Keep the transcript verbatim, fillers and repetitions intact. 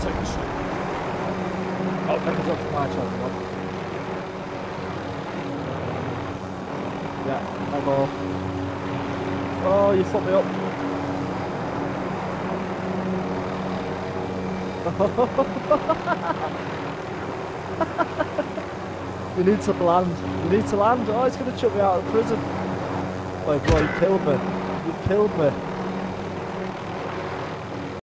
take the shot. Oh, that was up to my shot. Yeah, my ball. Oh, you fucked me up. You need to land. You need to land. Oh, it's going to chuck me out of prison. Oh, bro, you killed me. You killed me.